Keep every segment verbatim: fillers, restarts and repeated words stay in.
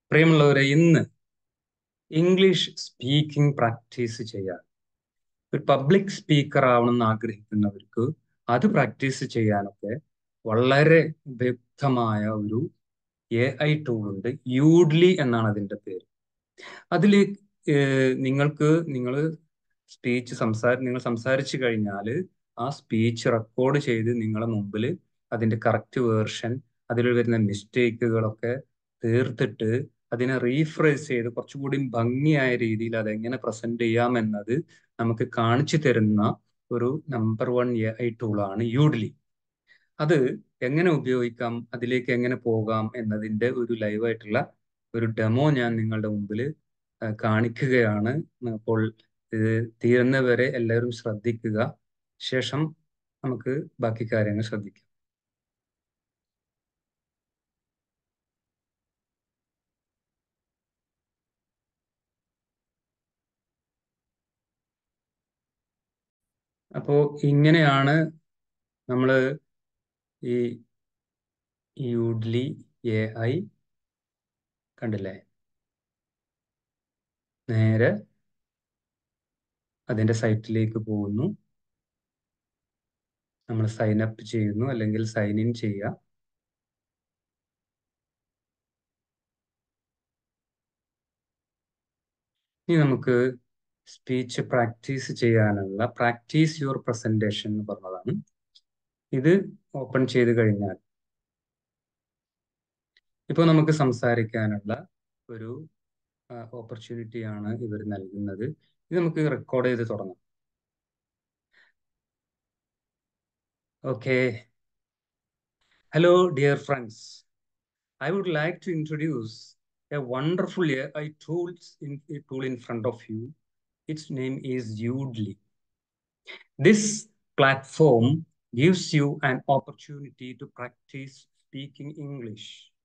പ്രിയമുള്ളവരെ, ഇന്ന് English speaking practice ചെയ്യാൻ ഒരു പബ്ലിക് സ്പീക്കർ ആവണമെന്ന് ആഗ്രഹിക്കുന്നവർക്ക് അത് പ്രാക്ടീസ് ചെയ്യാനൊക്കെ വളരെ ഉപയുക്തമായ ഒരു എ ഐ ടൂൾ ഉണ്ട്. യൂഡ്ലി എന്നാണ് അതിന്റെ പേര്. അതിൽ നിങ്ങൾക്ക് നിങ്ങൾ സ്പീച്ച് സംസാര നിങ്ങൾ സംസാരിച്ചു കഴിഞ്ഞാൽ ആ സ്പീച്ച് റെക്കോർഡ് ചെയ്ത് നിങ്ങളെ മുമ്പിൽ അതിന്റെ കറക്റ്റ് വേർഷൻ, അതിൽ വരുന്ന മിസ്റ്റേക്കുകളൊക്കെ തീർത്തിട്ട് അതിനെ റീഫ്രേസ് ചെയ്ത് കുറച്ചുകൂടി ഭംഗിയായ രീതിയിൽ അതെങ്ങനെ പ്രസന്റ് ചെയ്യാമെന്നത് നമുക്ക് കാണിച്ചു തരുന്ന ഒരു നമ്പർ വൺ എ ഐ ടൂളാണ് യൂഡ്ലി. അത് എങ്ങനെ ഉപയോഗിക്കാം, അതിലേക്ക് എങ്ങനെ പോകാം എന്നതിന്റെ ഒരു ലൈവായിട്ടുള്ള ഒരു ഡെമോ ഞാൻ നിങ്ങളുടെ മുമ്പിൽ കാണിക്കുകയാണ്. അപ്പോൾ ഇത് തീരുന്നവരെ എല്ലാവരും ശ്രദ്ധിക്കുക. ശേഷം നമുക്ക് ബാക്കി കാര്യങ്ങൾ ശ്രദ്ധിക്കാം. അപ്പോ ഇങ്ങനെയാണ് നമ്മൾ ഈ യൂഡ്ലി എ ഐ കണ്ടില്ലേ. നേരെ അതിന്റെ സൈറ്റിലേക്ക് പോകുന്നു, നമ്മൾ സൈൻ അപ്പ് ചെയ്യുന്നു അല്ലെങ്കിൽ സൈൻ ഇൻ ചെയ്യുക. ഇനി നമുക്ക് സ്പീച്ച് പ്രാക്ടീസ് ചെയ്യാനുള്ള പ്രാക്ടീസ് യുവർ പ്രസന്റേഷൻ എന്ന് പറഞ്ഞതാണ്. ഇത് ഓപ്പൺ ചെയ്ത് കഴിഞ്ഞാൽ ഇപ്പോൾ നമുക്ക് സംസാരിക്കാനുള്ള ഒരു ഓപ്പർച്യൂണിറ്റി ആണ് ഇവർ നൽകുന്നത്. ഇത് നമുക്ക് റെക്കോർഡ് ചെയ്ത് തുടങ്ങാം. Okay. Hello dear friends, I would like to introduce a wonderful A I tools in, a tool in front of you. Its name is Udly. This platform gives you an opportunity to practice speaking English.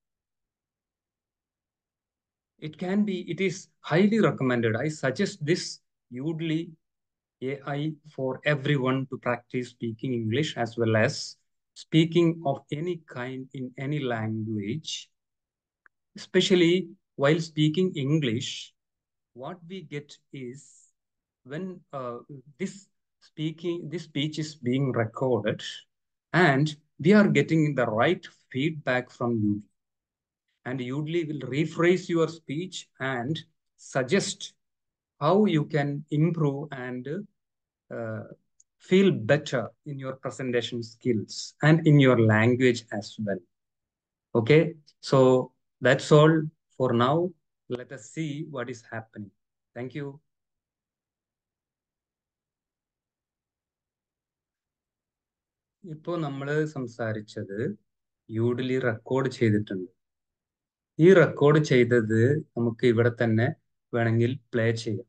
It can be, it is highly recommended. I suggest this Udly A I for everyone to practice speaking English as well as speaking of any kind in any language. Especially while speaking English, what we get is when uh, this speaking, this speech is being recorded and we are getting the right feedback from you. And Udly will rephrase your speech and suggest how you can improve and uh, feel better in your presentation skills and in your language as well. Okay, so that's all for now. Let us see what is happening. Thank you. ഇപ്പോൾ നമ്മൾ സംസാരിച്ചത് യൂഡ്ലി record ചെയ്തിട്ടുണ്ട്. ഈ record ചെയ്തത് നമുക്ക് ഇവിടെ തന്നെ വേണമെങ്കിൽ പ്ലേ ചെയ്യാം.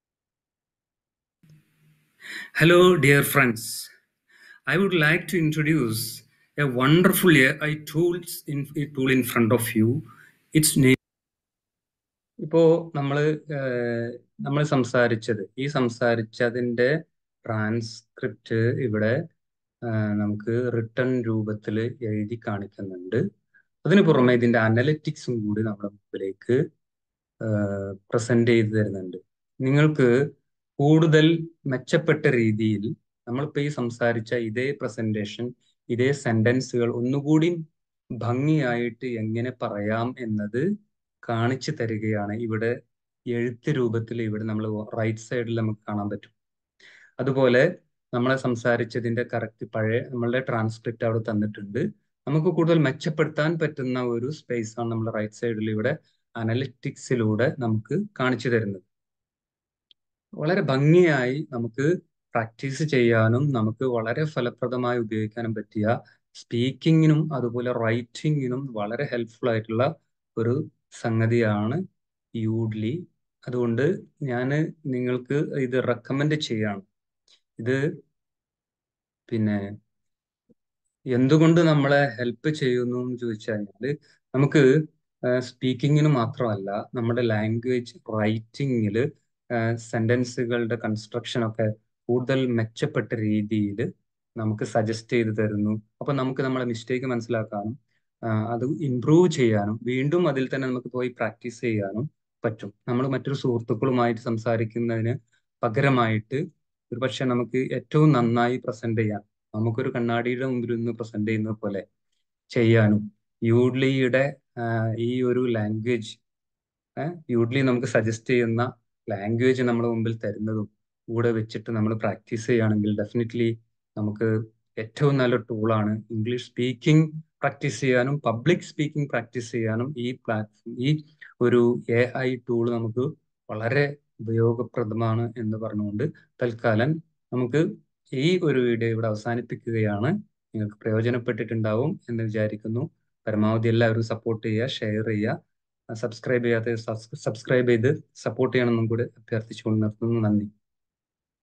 Hello dear friends, I would like to introduce a wonderful A I tools in a tool in front of you. Its name. ഇപ്പോ നമ്മള് നമ്മൾ സംസാരിച്ചത് ഈ സംസാരിച്ചതിന്റെ ട്രാൻസ്ക്രിപ്റ്റ് ഇവിടെ നമുക്ക് റിട്ടൺ രൂപത്തിൽ എഴുതി കാണിക്കുന്നുണ്ട്. അതിനു പുറമെ ഇതിന്റെ അനലിറ്റിക്സും കൂടി നമ്മുടെ മുമ്പിലേക്ക് പ്രസന്റ് ചെയ്ത് തരുന്നുണ്ട്. നിങ്ങൾക്ക് കൂടുതൽ മെച്ചപ്പെട്ട രീതിയിൽ നമ്മളിപ്പോൾ ഈ സംസാരിച്ച ഇതേ പ്രസന്റേഷൻ, ഇതേ സെന്റൻസുകൾ ഒന്നുകൂടി ഭംഗിയായിട്ട് എങ്ങനെ പറയാം എന്നത് കാണിച്ചു തരികയാണ്. ഇവിടെ എഴുത്ത് രൂപത്തിൽ ഇവിടെ നമ്മൾ റൈറ്റ് സൈഡിൽ നമുക്ക് കാണാൻ പറ്റും. അതുപോലെ നമ്മളെ സംസാരിച്ചതിന്റെ കറക്റ്റ് പഴയ നമ്മളുടെ ട്രാൻസ്ക്രിപ്റ്റ് അവിടെ തന്നിട്ടുണ്ട്. നമുക്ക് കൂടുതൽ മെച്ചപ്പെടുത്താൻ പറ്റുന്ന ഒരു സ്പേസ് ആണ് നമ്മൾ റൈറ്റ് സൈഡിൽ ഇവിടെ അനലിറ്റിക്സിലൂടെ നമുക്ക് കാണിച്ചു തരുന്നത്. വളരെ ഭംഗിയായി നമുക്ക് പ്രാക്ടീസ് ചെയ്യാനും നമുക്ക് വളരെ ഫലപ്രദമായി ഉപയോഗിക്കാനും പറ്റിയ സ്പീക്കിങ്ങിനും അതുപോലെ റൈറ്റിങ്ങിനും വളരെ ഹെൽപ്ഫുൾ ആയിട്ടുള്ള ഒരു സംഗതിയാണ് യൂഡ്ലി. അതുകൊണ്ട് ഞാൻ നിങ്ങൾക്ക് ഇത് റെക്കമെൻഡ് ചെയ്യാണ്. ഇത് പിന്നെ എന്തുകൊണ്ട് നമ്മളെ ഹെൽപ്പ് ചെയ്യുന്നു എന്ന് ചോദിച്ചു കഴിഞ്ഞാൽ നമുക്ക് സ്പീക്കിങ്ങിന് മാത്രമല്ല നമ്മുടെ ലാംഗ്വേജ് റൈറ്റിങ്ങിൽ സെന്റൻസുകളുടെ കൺസ്ട്രക്ഷൻ ഒക്കെ കൂടുതൽ മെച്ചപ്പെട്ട രീതിയിൽ നമുക്ക് സജസ്റ്റ് ചെയ്ത് തരുന്നു. അപ്പൊ നമുക്ക് നമ്മളെ മിസ്റ്റേക്ക് മനസ്സിലാക്കാനും അത് ഇംപ്രൂവ് ചെയ്യാനും വീണ്ടും അതിൽ തന്നെ നമുക്ക് പോയി പ്രാക്ടീസ് ചെയ്യാനും പറ്റും. നമ്മൾ മറ്റൊരു സുഹൃത്തുക്കളുമായിട്ട് സംസാരിക്കുന്നതിന് പകരമായിട്ട് ഒരുപക്ഷെ നമുക്ക് ഏറ്റവും നന്നായി പ്രസന്റ് ചെയ്യാൻ, നമുക്കൊരു കണ്ണാടിയുടെ മുമ്പിൽ നിന്ന് പ്രസന്റ് ചെയ്യുന്നത് പോലെ ചെയ്യാനും യൂഡ്ലിയുടെ ഈ ഒരു ലാംഗ്വേജ്, യൂഡ്ലി നമുക്ക് സജസ്റ്റ് ചെയ്യുന്ന ലാംഗ്വേജ് നമ്മുടെ മുമ്പിൽ തരുന്നതും കൂടെ വെച്ചിട്ട് നമ്മൾ പ്രാക്ടീസ് ചെയ്യുകയാണെങ്കിൽ ഡെഫിനറ്റ്ലി നമുക്ക് ഏറ്റവും നല്ല ടൂളാണ്. ഇംഗ്ലീഷ് സ്പീക്കിംഗ് പ്രാക്ടീസ് ചെയ്യാനും പബ്ലിക് സ്പീക്കിംഗ് പ്രാക്ടീസ് ചെയ്യാനും ഈ പ്ലാറ്റ്ഫോം, ഈ ഒരു എ ഐ ടൂൾ നമുക്ക് വളരെ ഉപയോഗപ്രദമാണ് എന്ന് പറഞ്ഞുകൊണ്ട് തൽക്കാലം നമുക്ക് ഈ ഒരു വീഡിയോ ഇവിടെ അവസാനിപ്പിക്കുകയാണ്. നിങ്ങൾക്ക് പ്രയോജനപ്പെട്ടിട്ടുണ്ടാവും എന്ന് വിചാരിക്കുന്നു. പരമാവധി എല്ലാവരും സപ്പോർട്ട് ചെയ്യുക, ഷെയർ ചെയ്യുക, സബ്സ്ക്രൈബ് ചെയ്യാത്ത സബ്സ്ക്രൈബ് ചെയ്ത് സപ്പോർട്ട് ചെയ്യണമെന്നും കൂടെ അഭ്യർത്ഥിച്ചുകൊണ്ട് നിർത്തുന്നു. നന്ദി.